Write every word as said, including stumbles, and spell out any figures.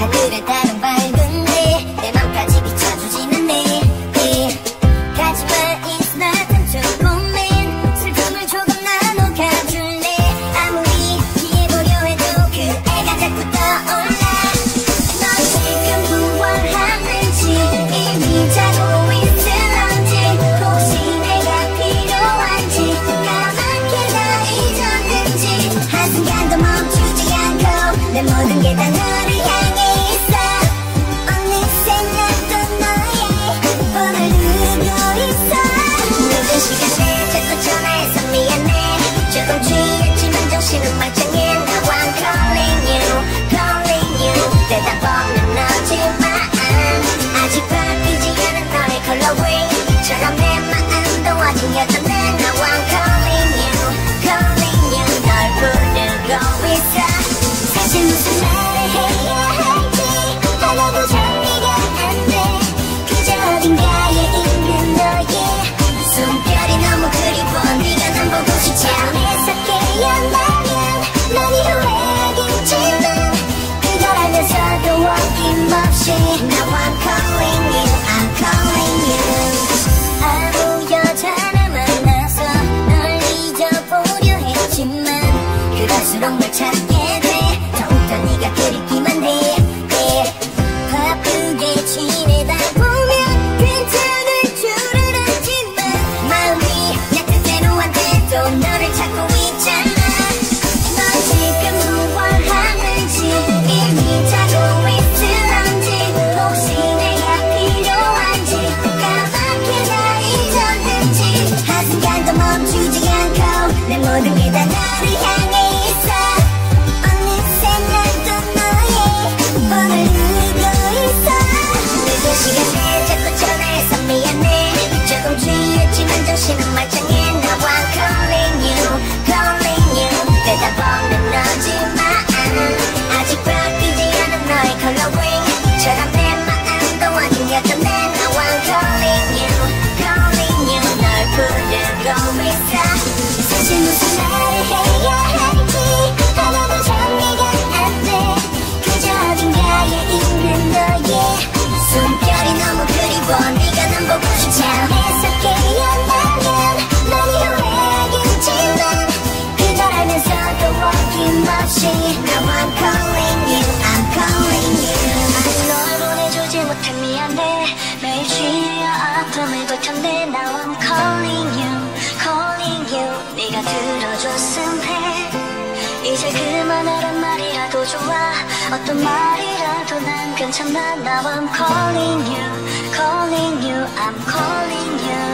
하늘에 다른 밝은데 내 맘까지 비춰주진 않네. 하지만 it's nothing to 고민. 슬픔을 조금 나눠 가줄래. 아무리 피해보려 해도 그 애가 자꾸 떠올라. 넌 지금 무얼하는지 이미 자고 있을런지 혹시 내가 필요한지 까맣게 다 잊었는지 한순간도 멈추지 않고 내 모든 게 다 너를 향해 있어. 어느새 나도 너의 번호를 누르고 있어. 늦은 시간에 자꾸 전화해서 미안해. 조금 취했지만 정신은 말짱해. Now I'm calling you, calling you. 대답 없는 너지만 아직 바뀌지 않은 너의 컬러웨이 이처럼 내 마음도 아직 여전해. Now I'm calling you, calling you. 널 부르고 있어. 사실 무슨 말을 해야 할지 하나도 정리가 안 돼. 그저 어딘가에 있는 너의 숨결이 너무 그리워. 네가 난 보고 싶지 않아서 깨어나면 많이 후회하겠지만 그걸 알면서도 어김없이 Now I'm calling you, I'm calling you. 아무 여자를 만나서 널 잊어보려 했지만 그럴수록 널 찾게 돼. 더욱더 네가 그립기만 해. 예. 바쁘게 지내다 보면 괜찮을 줄은 알지만 마음이 내 뜻대로 안 돼도 너를 찾고 있잖아. 넌 지금 무얼 하는지 이미 자고 있을런지 혹시 내가 필요한지 까맣게 다 잊었는지 한순간도 멈추지 않고 내 모든 게 다 너를 향해 있어. 어느새 나도 너의 번호를 누르고 있어. 늦은 시간에 자꾸 전화해서 미안해. 조금 취했지만 정신은 말짱해. Now I'm calling you, calling you. 대답 없는 너지만 아직 바뀌지 않은 너의 컬러웨이 이처럼 내 마음도 아직 여전해. Now I'm calling you, calling you. 널 부르고 있어. 사실 무슨 말을 해야 할지 하나도 정리가 안 돼. 그저 어딘가에 있는 너의 숨결이 너무 그리워. 네가 난 보고 싶지 않아서 깨어나면 많이 후회하겠지만 그걸 알면서도 어김없이 Now I'm calling you, I'm calling you. 아직 널 보내주지 못해 미안해. 매일 쉬어야 아픔을 볼 텐데 Now I'm calling you, calling you. 네가 들어줬음 해. 이제 그만하란 말이라도 좋아. 어떤 말이라도 난 괜찮아. Now I'm calling you, calling you, I'm calling you.